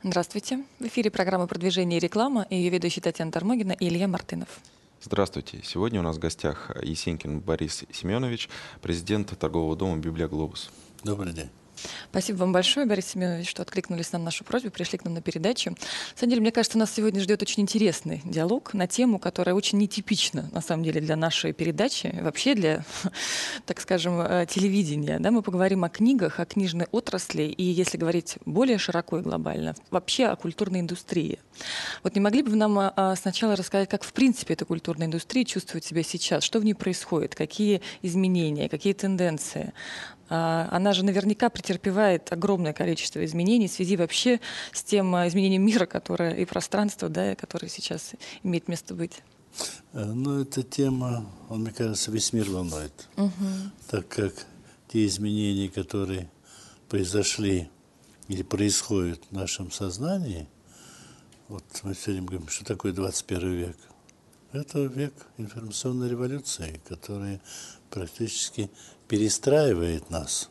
Здравствуйте. В эфире программа «Продвижение и реклама» и ее ведущие Татьяна Тормогина и Илья Мартынов. Здравствуйте. Сегодня у нас в гостях Есенькин Борис Семенович, президент торгового дома «Библия Глобус». Добрый день. Спасибо вам большое, Борис Семенович, что откликнулись на нашу просьбу, пришли к нам на передачу. На самом деле, мне кажется, нас сегодня ждет очень интересный диалог на тему, которая очень нетипична, на самом деле, для нашей передачи, вообще для, так скажем, телевидения. Да, мы поговорим о книгах, о книжной отрасли и, если говорить более широко и глобально, вообще о культурной индустрии. Вот не могли бы вы нам сначала рассказать, как, в принципе, эта культурная индустрия чувствует себя сейчас, что в ней происходит, какие изменения, какие тенденции? Она же наверняка претерпевает огромное количество изменений в связи вообще с тем изменением мира, которое и пространства, да, которое сейчас имеет место быть. Ну, эта тема, мне кажется, весь мир волнует. Так как те изменения, которые произошли или происходят в нашем сознании, вот мы все время говорим, что такое 21 век. Это век информационной революции, которая практически перестраивает нас,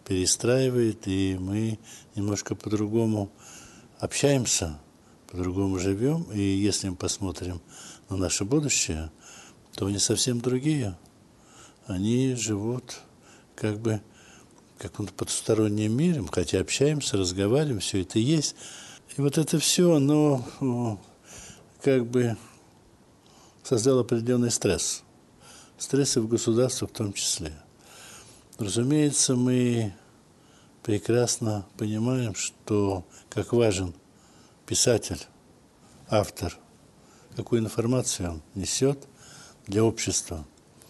и мы немножко по-другому общаемся, по-другому живем, и если мы посмотрим на наше будущее, то они совсем другие. Они живут как бы в каком-то потустороннем мире, хотя общаемся, разговариваем, все это есть. И вот это все, оно как бы создало определенный стресс. Стрессы в государстве в том числе. Разумеется, мы прекрасно понимаем, что как важен писатель, автор, какую информацию он несет для общества.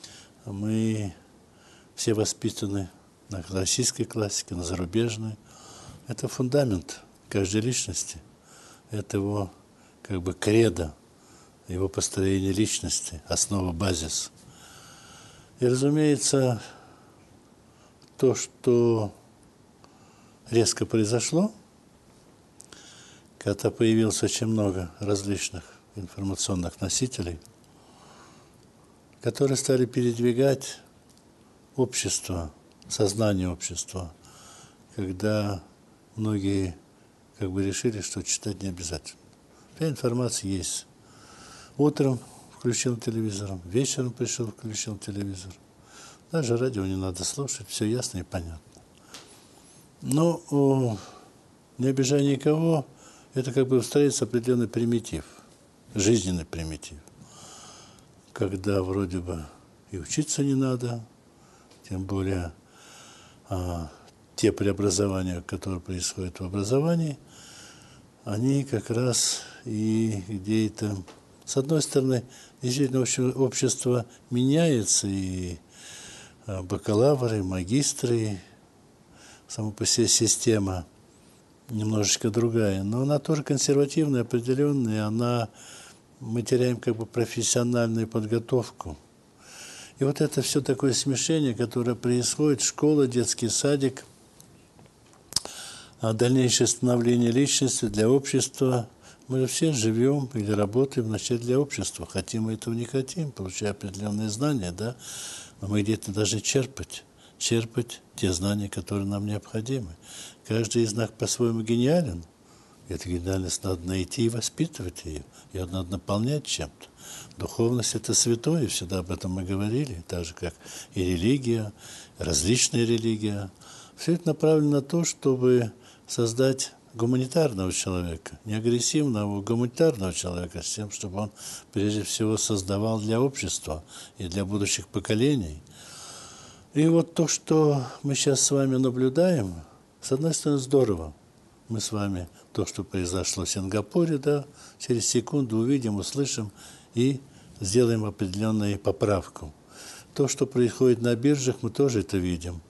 Мы все воспитаны на российской классике, на зарубежной. Это фундамент каждой личности. Это его как бы кредо, его построение личности, основа, базис. И, разумеется, то, что резко произошло, когда появилось очень много различных информационных носителей, которые стали передвигать общество, сознание общества, когда многие как бы решили, что читать не обязательно. Вся информация есть. Утром включил телевизор, вечером пришел, включил телевизор. Даже радио не надо слушать, все ясно и понятно. Но, не обижая никого, это как бы встроится определенный примитив, жизненный примитив, когда вроде бы и учиться не надо, тем более те преобразования, которые происходят в образовании, они как раз и где-то, с одной стороны, действительно общество меняется, и бакалавры, магистры, сама по себе система немножечко другая, но она тоже консервативная, определенная, мы теряем как бы профессиональную подготовку. И вот это все такое смешение, которое происходит, школа, детский садик, дальнейшее становление личности для общества. Мы же все живем или работаем вначале для общества, хотим мы этого, не хотим, получая определенные знания, да, но мы где-то должны черпать те знания, которые нам необходимы. Каждый из нас по-своему гениален. Эту гениальность надо найти и воспитывать ее. Ее надо наполнять чем-то. Духовность – это святое, всегда об этом мы говорили, так же, как и религия, различные религии. Все это направлено на то, чтобы создать гуманитарного человека, не агрессивного, а гуманитарного человека, с тем, чтобы он прежде всего создавал для общества и для будущих поколений. И вот то, что мы сейчас с вами наблюдаем, с одной стороны, здорово. Мы с вами то, что произошло в Сингапуре, да, через секунду увидим, услышим и сделаем определенную поправку. То, что происходит на биржах, мы тоже это видим.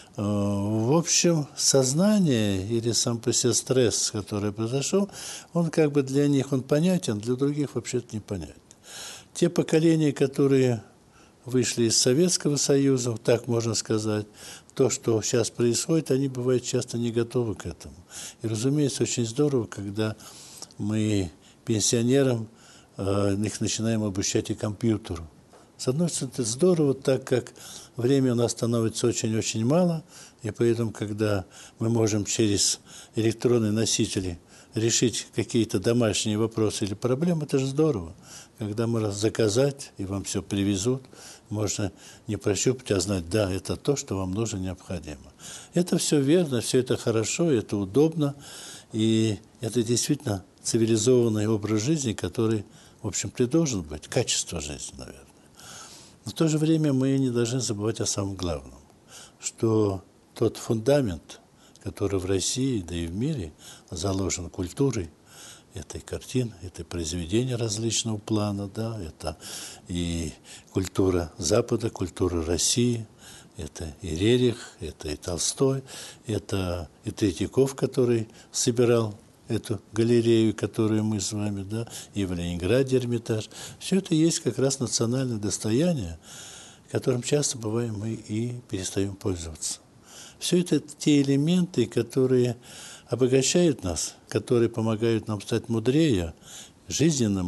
В общем, сознание или сам по себе стресс, который произошел, он как бы для них он понятен, для других вообще-то непонятен. Те поколения, которые вышли из Советского Союза, так можно сказать, то, что сейчас происходит, они бывают часто не готовы к этому. И, разумеется, очень здорово, когда мы пенсионерам их начинаем обучать и компьютеру. С одной стороны, это здорово, так как времени у нас становится очень-очень мало, и поэтому, когда мы можем через электронные носители решить какие-то домашние вопросы или проблемы, это же здорово. Когда можно заказать, и вам все привезут, можно не прощупать, а знать, да, это то, что вам нужно, необходимо. Это все верно, все это хорошо, это удобно, и это действительно цивилизованный образ жизни, который, в общем-то, и должен быть, качество жизни, наверное. Но в то же время мы не должны забывать о самом главном, что тот фундамент, который в России, да и в мире заложен культурой, это и картины, это и произведения различного плана, да, это и культура Запада, культура России, это и Рерих, это и Толстой, это и Третьяков, который собирал эту галерею, которую мы с вами, да, и в Ленинграде Эрмитаж. Все это есть как раз национальное достояние, которым часто бываем мы и перестаем пользоваться. Все это те элементы, которые обогащают нас, которые помогают нам стать мудрее, жизненно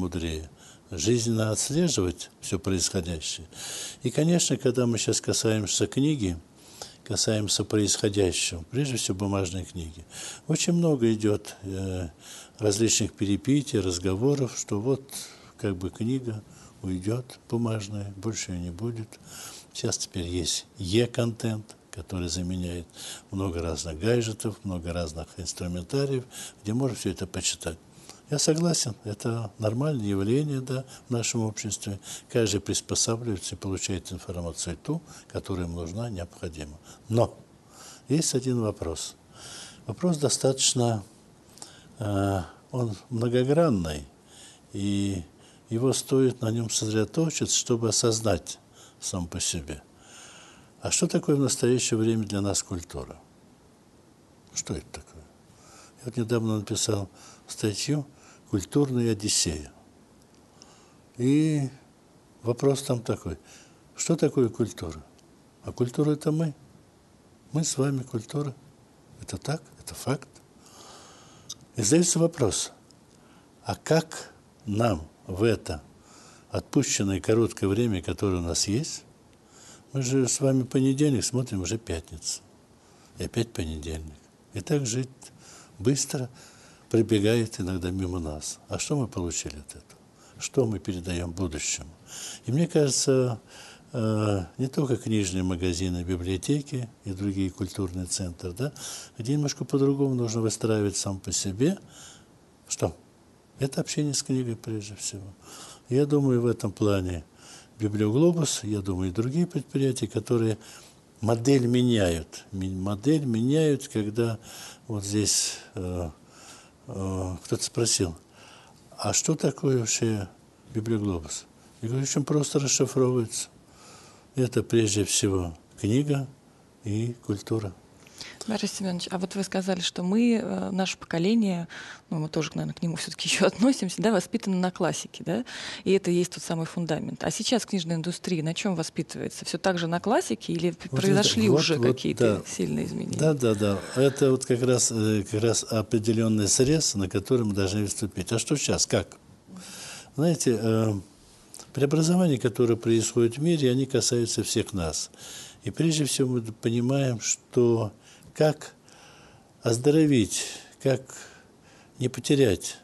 отслеживать все происходящее. И, конечно, когда мы сейчас касаемся книги, касаемся происходящего, прежде всего бумажной книги, очень много идет различных перепитий, разговоров, что вот как бы книга уйдет бумажная, больше ее не будет. Сейчас теперь есть e-контент, который заменяет много разных гаджетов, много разных инструментариев, где можно все это почитать. Я согласен, это нормальное явление, да, в нашем обществе. Каждый приспосабливается и получает информацию ту, которая ему нужна, необходима. Но есть один вопрос. Вопрос достаточно, он многогранный, и его стоит на нем сосредоточиться, чтобы осознать сам по себе. А что такое в настоящее время для нас культура? Что это такое? Я вот недавно написал статью «Культурная Одиссея». И вопрос там такой, что такое культура? А культура – это мы. Мы с вами культура. Это так, это факт. И задается вопрос, а как нам в это отпущенное короткое время, которое у нас есть, мы же с вами понедельник смотрим, уже пятница. И опять понедельник. И так жить быстро пробегает иногда мимо нас. А что мы получили от этого? Что мы передаем будущему? И мне кажется, не только книжные магазины, библиотеки и другие культурные центры, да, где немножко по-другому нужно выстраивать сам по себе. Что? Это общение с книгой прежде всего. Я думаю, в этом плане Библиоглобус, я думаю, и другие предприятия, которые модель меняют. Модель меняют, когда вот здесь кто-то спросил, а что такое вообще Библиоглобус? Я говорю, очень просто расшифровывается. Это прежде всего книга и культура. Борис Семенович, а вот вы сказали, что мы, наше поколение, ну, мы тоже, наверное, к нему все-таки еще относимся, да, воспитаны на классике, да, и это и есть тот самый фундамент. А сейчас книжная индустрия на чем воспитывается? Все так же на классике или вот произошли уже какие-то сильные изменения? Да. Это вот как раз определенный срез, на который мы должны выступить. А что сейчас? Как? Знаете, преобразования, которые происходят в мире, они касаются всех нас. И прежде всего мы понимаем, что как оздоровить, как не потерять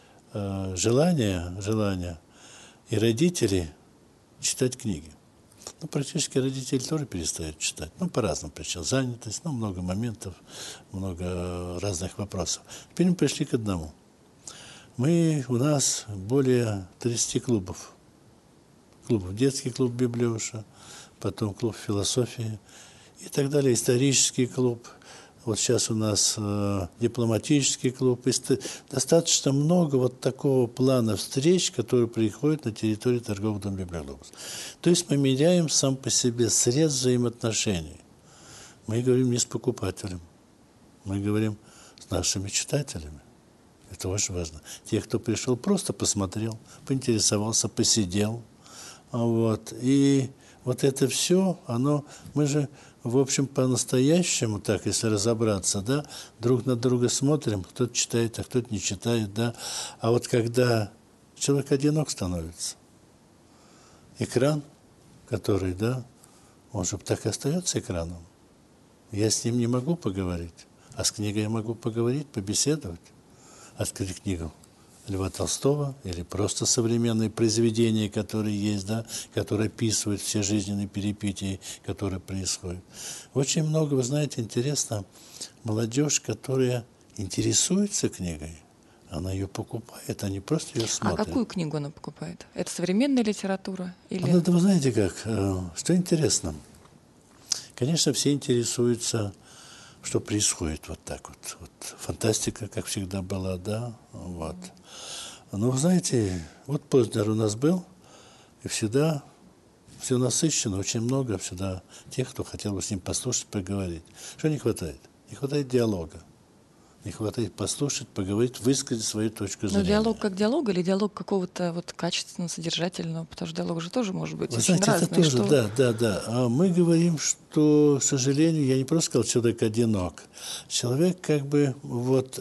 желание и родителей читать книги. Ну, практически родители тоже перестают читать. Ну, по разным причинам. Занятость, много моментов, много разных вопросов. Теперь мы пришли к одному. У нас более 30 клубов. Детский клуб «Библиоша», потом клуб философии и так далее, исторический клуб. Вот сейчас у нас дипломатический клуб. Достаточно много вот такого плана встреч, которые приходят на территории торгового дома «Библиоглобус». То есть мы меняем сам по себе срез взаимоотношений. Мы говорим не с покупателем, мы говорим с нашими читателями. Это очень важно. Те, кто пришел, просто посмотрел, поинтересовался, посидел. Вот. И вот это все, мы же, в общем, по-настоящему, так, если разобраться, да, друг на друга смотрим, кто-то читает, а кто-то не читает, да. А вот когда человек одинок становится, экран, который, да, он же так и остается экраном. Я с ним не могу поговорить, а с книгой я могу поговорить, побеседовать. открыть книгу Льва Толстого или просто современные произведения, которые есть, да, которые описывают все жизненные перипетии, которые происходят. Очень много, вы знаете, интересно, молодежь, которая интересуется книгой, она ее покупает, а не просто ее А смотрит. какую книгу она покупает? Это современная литература? Или... Ну, вы знаете как, что интересно? Конечно, все интересуются, что происходит вот так вот. Вот фантастика, как всегда, была, да, вот. Но, вы знаете, вот Познер у нас был, и всегда все насыщенно, очень много всегда тех, кто хотел бы с ним послушать, поговорить. Что не хватает? Не хватает диалога. Не хватает послушать, поговорить, высказать свою точку Но зрения. диалог как диалог или диалог какого-то вот качественного, содержательного? Потому что диалог же тоже может быть Вы очень знаете, это разный. тоже, да. А мы говорим, что, к сожалению, я не просто сказал, человек одинок. Человек как бы вот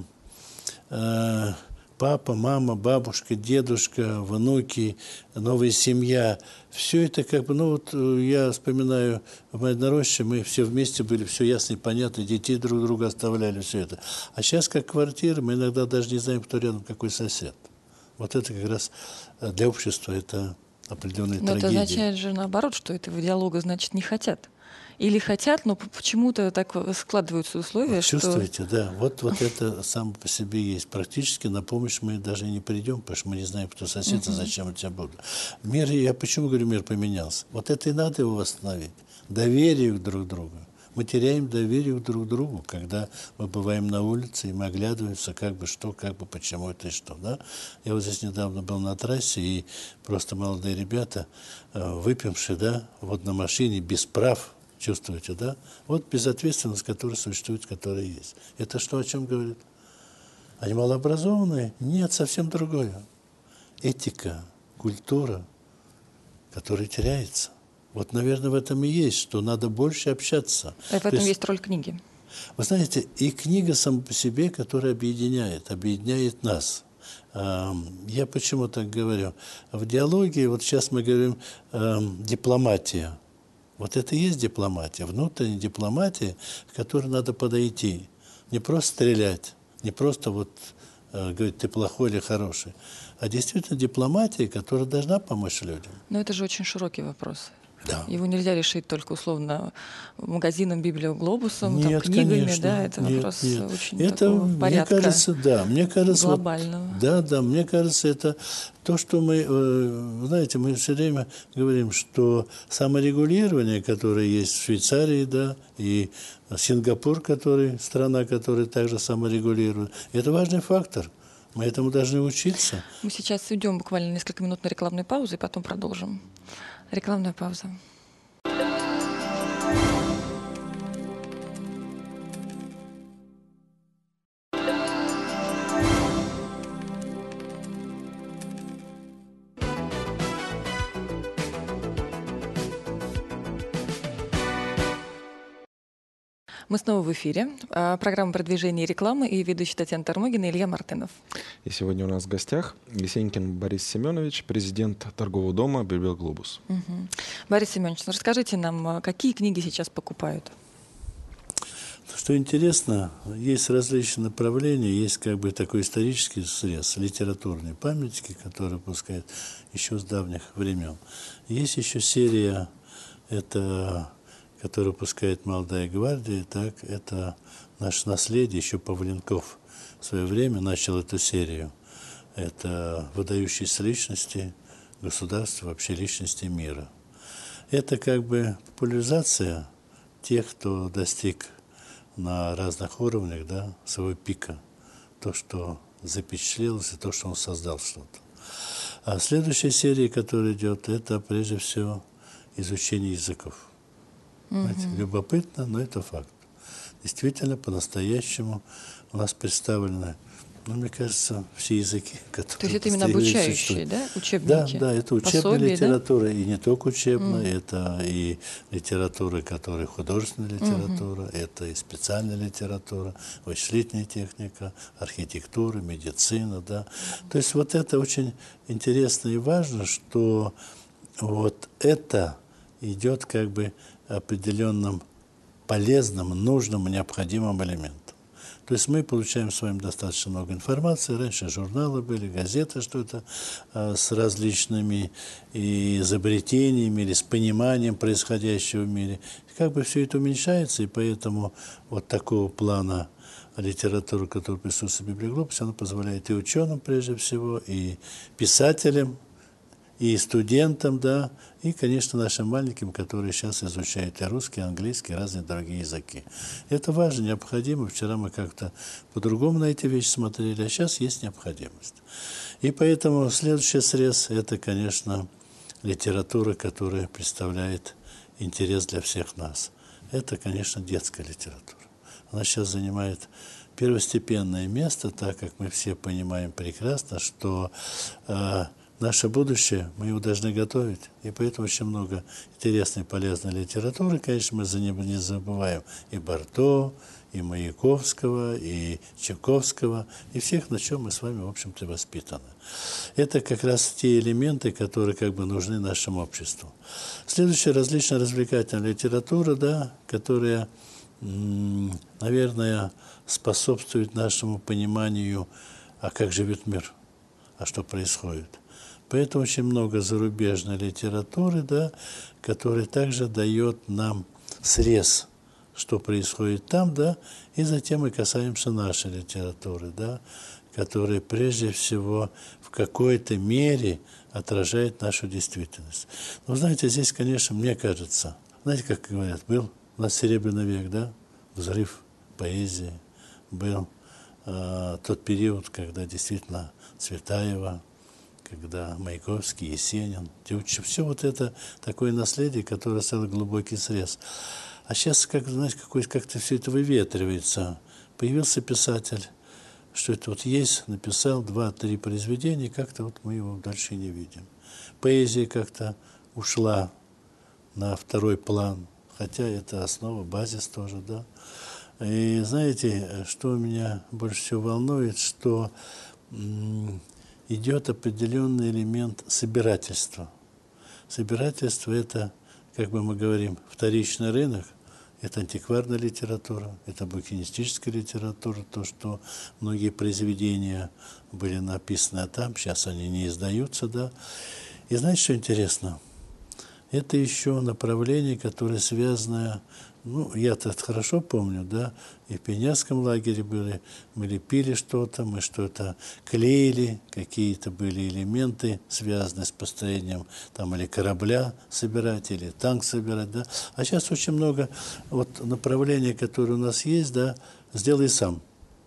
папа, мама, бабушка, дедушка, внуки, новая семья. Все это как бы, ну вот я вспоминаю, в моей роще мы все вместе были, все ясно и понятно, детей друг друга оставляли, все это. А сейчас как квартира, мы иногда даже не знаем, кто рядом, какой сосед. Вот это как раз для общества это определенная Но это трагедия. означает же наоборот, что этого диалога, значит, не хотят. Или хотят, но почему-то так складываются условия, Вот что... чувствуете, да, вот это само по себе есть. Практически на помощь мы даже не придем, потому что мы не знаем, кто сосед и зачем у тебя будут. Мир, я почему говорю, мир поменялся? Вот это и надо его восстановить. Доверие друг к другу. Мы теряем доверие друг к другу, когда мы бываем на улице, и мы оглядываемся, как бы что, как бы почему это и что. Да? Я вот здесь недавно был на трассе, и просто молодые ребята, выпившие, да, вот на машине, без прав, чувствуете, да? Вот безответственность, которая существует, которая есть. Это что, о чем говорит? Они малообразованные? Нет, совсем другое. Этика, культура, которая теряется. Вот, наверное, в этом и есть, что надо больше общаться. В этом есть роль книги. Вы знаете, и книга сама по себе, которая объединяет нас. Я почему так говорю? В диалоге, вот сейчас мы говорим дипломатия. Вот это и есть дипломатия, внутренняя дипломатия, к которой надо подойти. Не просто стрелять, не просто вот говорить, ты плохой или хороший, а действительно дипломатия, которая должна помочь людям. Но это же очень широкий вопрос. Да. Его нельзя решить только условно магазином, библиоглобусом, Нет, там, книгами, конечно, да, это нет, вопрос нет. очень Это, такого порядка мне кажется, да, мне кажется, глобального. Вот, да, мне кажется, это то, что мы, знаете, мы все время говорим, что саморегулирование, которое есть в Швейцарии, да, и Сингапур, страна, которая также саморегулирует, это важный фактор. Мы этому должны учиться. Мы сейчас уйдем буквально несколько минут на рекламную паузу и потом продолжим. Рекламная пауза. Мы снова в эфире. Программа «Продвижение и реклама» и ведущий Татьяна Тормогина и Илья Мартынов. И сегодня у нас в гостях Есенькин Борис Семенович, президент торгового дома «Библиоглобус». Угу. Борис Семенович, ну расскажите нам, какие книги сейчас покупают? Что интересно, есть различные направления, есть как бы такой исторический срез, литературные памятники, которые выпускают еще с давних времен. Есть еще серия, это, которую выпускает «Молодая гвардия», так, это наше наследие, еще Павленков в свое время начал эту серию. Это выдающиеся личности государства, вообще личности мира. Это как бы популяризация тех, кто достиг на разных уровнях, да, своего пика, то, что запечатлелось, и то, что он создал что-то. А следующая серия, которая идет, это прежде всего изучение языков. Знаете, любопытно, но это факт. Действительно, по-настоящему у нас представлены, ну, мне кажется, все языки, которые... То есть это именно обучающие, да, учебники? Да, это учебная пособия, литература, да? И не только учебная, это и литература, которая художественная литература, это и специальная литература, вычислительная техника, архитектура, медицина, да. То есть вот это очень интересно и важно, что вот это идет как бы определенным полезным, нужным, необходимым элементом. То есть мы получаем с вами достаточно много информации. Раньше журналы были, газеты, что-то с различными изобретениями или с пониманием происходящего в мире. Как бы все это уменьшается, и поэтому вот такого плана литература, которая присутствует в библиоглобусе, она позволяет и ученым, прежде всего, и писателям, и студентам, да, и, конечно, нашим маленьким, которые сейчас изучают и русский, и английский, и разные другие языки. Это важно, необходимо. Вчера мы как-то по-другому на эти вещи смотрели, а сейчас есть необходимость. И поэтому следующий срез – это, конечно, литература, которая представляет интерес для всех нас. Это, конечно, детская литература. Она сейчас занимает первостепенное место, так как мы все понимаем прекрасно, что наше будущее, мы его должны готовить. И поэтому очень много интересной, полезной литературы. Конечно, мы за ним не забываем и Барто, и Маяковского, и Чайковского, и всех, на чем мы с вами, в общем-то, воспитаны. Это как раз те элементы, которые как бы нужны нашему обществу. Следующая различная развлекательная литература, да, которая, наверное, способствует нашему пониманию, а как живет мир, а что происходит. Поэтому очень много зарубежной литературы, да, которая также дает нам срез, что происходит там, да, и затем мы касаемся нашей литературы, да, которая прежде всего в какой-то мере отражает нашу действительность. Но знаете, здесь, конечно, мне кажется, знаете, как говорят, был у нас Серебряный век, да, взрыв поэзии, был тот период, когда действительно Цветаева, когда Маяковский, Есенин, Тютчев, все вот это такое наследие, которое оставило глубокий срез. А сейчас, как, знаете, как-то все это выветривается. Появился писатель, что это вот есть, написал 2-3 произведения, как-то вот мы его дальше не видим. Поэзия как-то ушла на второй план, хотя это основа, базис тоже, да. И знаете, что меня больше всего волнует, что идет определенный элемент собирательства. Собирательство – это, как бы мы говорим, вторичный рынок, это антикварная литература, это букинистическая литература, то, что многие произведения были написаны там, сейчас они не издаются, да. И знаете, что интересно? Это еще направление, которое связано, ну, я-то хорошо помню, да, и в пионерском лагере были, мы лепили что-то, мы что-то клеили, какие-то были элементы, связанные с построением там или корабля собирать, или танк собирать, да. А сейчас очень много вот направлений, которые у нас есть, да, сделай сам.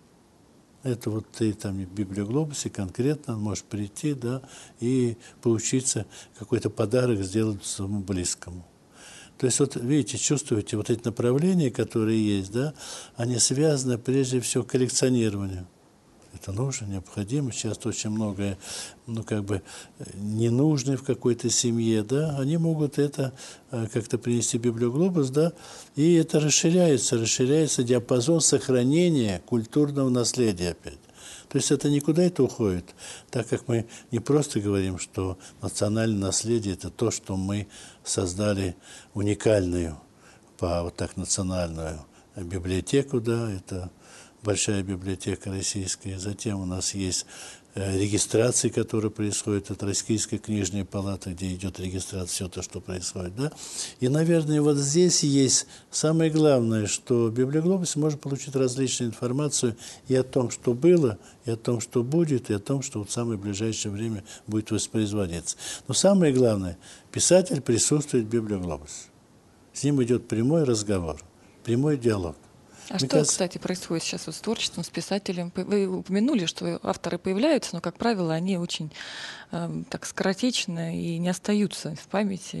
Это вот ты там в библиоглобусе конкретно можешь прийти, да, и поучиться какой-то подарок сделать своему близкому. То есть вот видите, чувствуете, вот эти направления, которые есть, да, они связаны прежде всего с коллекционированием. Это нужно, необходимо. Сейчас очень многое, ну, как бы, ненужное в какой-то семье, да, они могут это как-то принести в библиоглобус, да, и это расширяется диапазон сохранения культурного наследия опять. То есть это никуда это уходит, так как мы не просто говорим, что национальное наследие – это то, что мы создали уникальную, вот так национальную библиотеку, да, это большая библиотека российская. Затем у нас есть регистрации, которые происходят от Российской книжной палаты, где идет регистрация, все то, что происходит. Да? И, наверное, вот здесь есть самое главное, что в библиоглобусе можно получить различную информацию и о том, что было, и о том, что будет, и о том, что вот в самое ближайшее время будет воспроизводиться. Но самое главное, писатель присутствует в библиоглобусе. С ним идет прямой разговор, прямой диалог. А что, кстати, происходит сейчас с творчеством, с писателем? Вы упомянули, что авторы появляются, но, как правило, они очень так скоротечно и не остаются в памяти,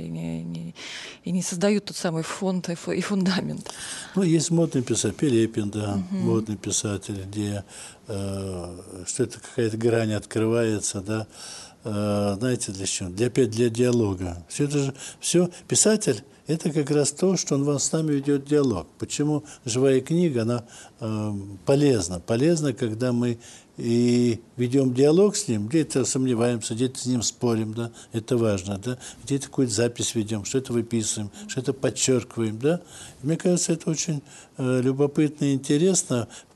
и не создают тот самый фонд и фундамент. Ну, есть модный писатель, Пилипин, да, модный писатель, где что это какая-то грань открывается, да, знаете, для чего? Для диалога. Все это же, все, писатель – это как раз то, что он с нами ведет диалог. Почему живая книга, она полезна? Полезна, когда мы и ведем диалог с ним, где-то сомневаемся, где-то с ним спорим, да, это важно, да, где-то какую-то запись ведем, что-то выписываем, что-то подчеркиваем, да. Мне кажется, это очень любопытно и интересно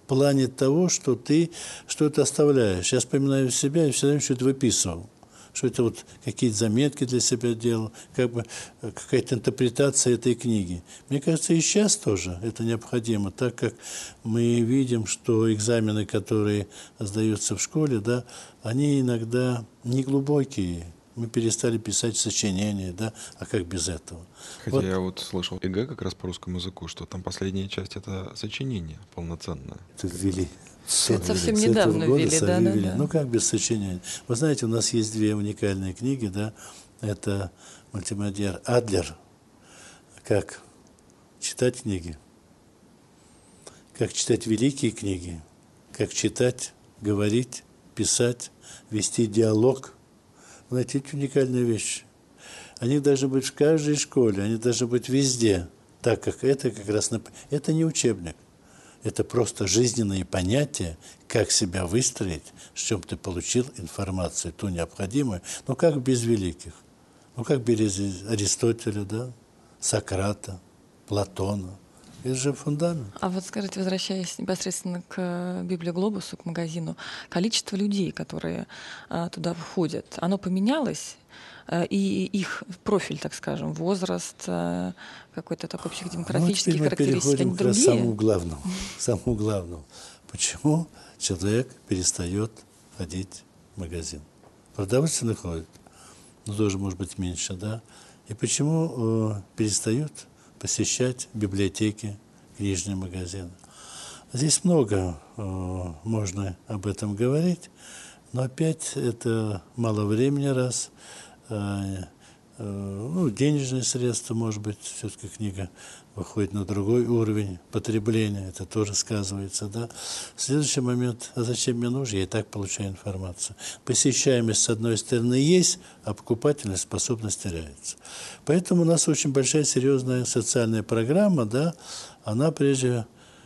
плане того, что ты что-то оставляешь. Я вспоминаю себя и все время что-то выписывал. Что это вот какие-то заметки для себя делал, как бы какая-то интерпретация этой книги. Мне кажется, и сейчас тоже это необходимо, так как мы видим, что экзамены, которые сдаются в школе, да, они иногда не глубокие. Мы перестали писать сочинения, да, а как без этого? Хотя я вот слышал ЕГЭ как раз по русскому языку, что там последняя часть — это сочинение полноценное. Это ввели. Это совсем С недавно этого года ввели, ввели. да. Ну, как без сочинения? Вы знаете, у нас есть две уникальные книги, да. Это мультимедиар Адлер, как читать книги, как читать великие книги, как читать, говорить, писать, вести диалог. Знаете, это уникальные вещи. Они должны быть в каждой школе, они должны быть везде, так как это как раз... Это не учебник. Это просто жизненные понятия, как себя выстроить, с чем ты получил информацию, ту необходимую. Ну, как без великих? Ну, как без Аристотеля, да, Сократа, Платона. Это же фундамент. А вот скажите, возвращаясь непосредственно к Библиоглобусу, к магазину, количество людей, которые туда входят, оно поменялось? И их профиль, так скажем, возраст, какой-то такой психодемографические Ну, теперь мы характеристики, они переходим к другие? самому главному. Почему человек перестает ходить в магазин? Продовольственно ходит, но тоже может быть меньше, да? И почему перестают посещать библиотеки, книжные магазины? Здесь много можно об этом говорить, но опять это мало времени, раз, ну, денежные средства, может быть, все-таки книга выходит на другой уровень потребления, это тоже сказывается, да. Следующий момент, а зачем мне нужно, я и так получаю информацию. Посещаемость, с одной стороны, есть, а покупательная способность теряется. Поэтому у нас очень большая, серьезная социальная программа, да, она прежде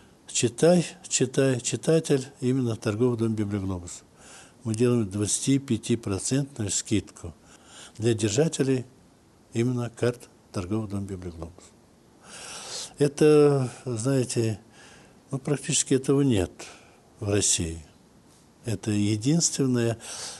читатель, именно торговый дом «Библиоглобус». Мы делаем 25% скидку для держателей именно карт торгового дома «Библиоглобус». Это, знаете, ну, практически этого нет в России. Это единственное,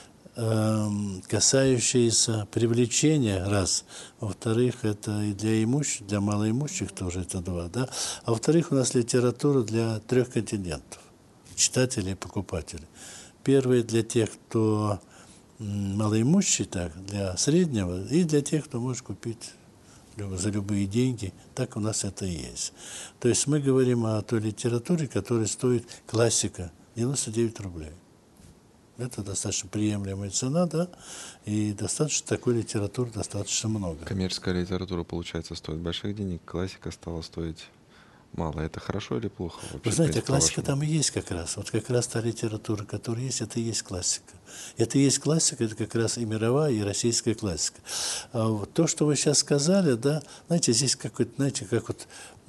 касающееся привлечения, раз. Во-вторых, это и для имущих, для малоимущих тоже это два, да. А во-вторых, у нас литература для 3 континентов, читателей и покупателей. Первый для тех, кто малоимущий, так, для среднего, и для тех, кто может купить за любые деньги. Так у нас это и есть. То есть мы говорим о той литературе, которая стоит классика 99 рублей. Это достаточно приемлемая цена, да, и достаточно такой литературы достаточно много. Коммерческая литература, получается, стоит больших денег, классика стала стоить мало. Это хорошо или плохо? Вообще, Вы знаете, классика по-вашему? там и есть как раз. Вот как раз та литература, которая есть, это и есть классика. Это и есть классика, это как раз и мировая, и российская классика. А вот то, что вы сейчас сказали, да, знаете, здесь какой-то, знаете, как вот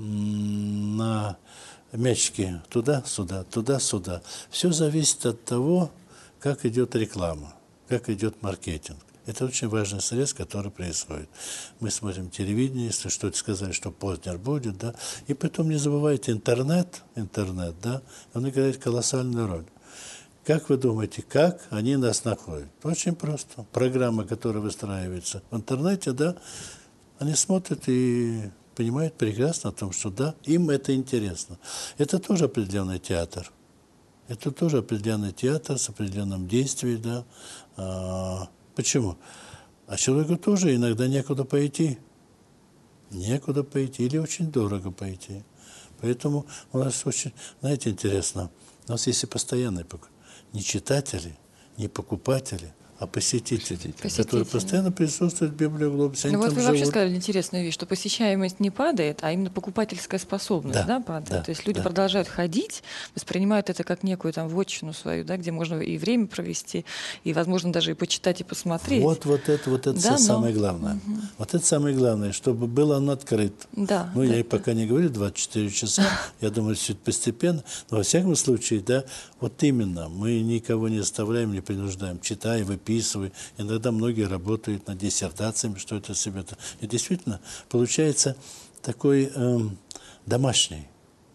на мячике туда-сюда, туда-сюда. Все зависит от того, как идет реклама, как идет маркетинг. Это очень важный средств, который происходит. Мы смотрим телевидение, если что-то сказали, что Познер будет, да. И потом не забывайте, интернет, да, он играет колоссальную роль. Как вы думаете, как они нас находят? Очень просто. Программа, которая выстраивается в интернете, да, они смотрят и понимают прекрасно о том, что да, им это интересно. Это тоже определенный театр. Это тоже определенный театр с определенным действием, да. Почему? А человеку тоже иногда некуда пойти. Некуда пойти или очень дорого пойти. Поэтому у нас очень, знаете, интересно, у нас есть и постоянные не читатели, не покупатели, а посетители, которые постоянно присутствуют в Библиоглобусе. Ну вот вы вообще сказали интересную вещь, что посещаемость не падает, а именно покупательская способность, да, падает. Да, то есть люди продолжают ходить, воспринимают это как некую там вотчину свою, да, где можно и время провести, и, возможно, даже и почитать, и посмотреть. Вот это да, самое главное. Угу. Вот это самое главное, чтобы был он открыт. Да, ну, да, я пока не говорю 24 часа, я думаю, все это постепенно, но во всяком случае, да, вот именно, мы никого не заставляем, не принуждаем, читай, выписывай. Иногда многие работают над диссертациями, что это себе-то. И действительно, получается такой домашний.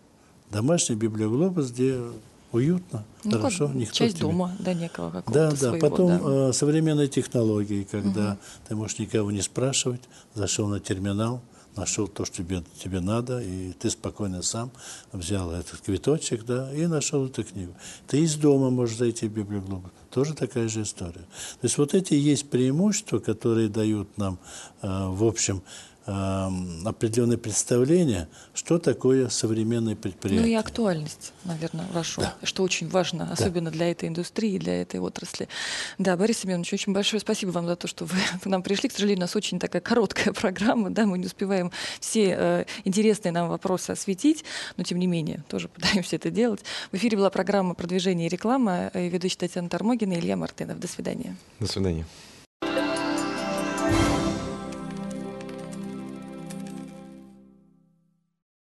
Домашний библиоглобус, где уютно, Ну, хорошо, как никто часть тебе... дома, да, некого Да, какого-то да. своего, Потом да. современные технологии, когда ты можешь никого не спрашивать, зашел на терминал, нашел то, что тебе надо, и ты спокойно сам взял этот квиточек, да, и нашел эту книгу. Ты из дома можешь зайти в библиоглобус. Тоже такая же история. То есть вот эти есть преимущества, которые дают нам, в общем, определенное представление, что такое современное Ну и предприятие. актуальность, наверное, вашу, Да. что очень важно, особенно для этой индустрии, для этой отрасли. Да, Борис Семенович, очень большое спасибо вам за то, что вы к нам пришли. К сожалению, у нас очень такая короткая программа, да, мы не успеваем все интересные нам вопросы осветить, но тем не менее тоже пытаемся это делать. В эфире была программа «Продвижение и реклама», ведущая Татьяна Тормогина и Илья Мартынов. До свидания. До свидания.